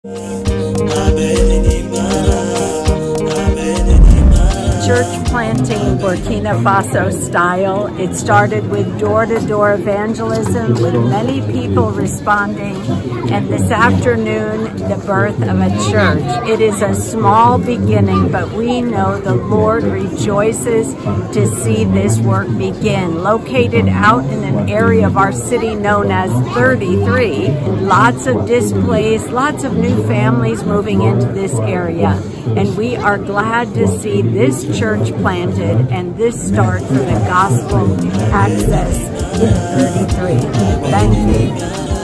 Church planting Burkina Faso style. It started with door-to-door evangelism with many people responding, and this afternoon the birth of a church. It is a small beginning, but we know the Lord rejoices to see this work begin. Located out in an area of our city known as 33, lots of displays, lots of new families moving into this area, and we are glad to see this church planted and this start for the gospel access in 33. Thank you.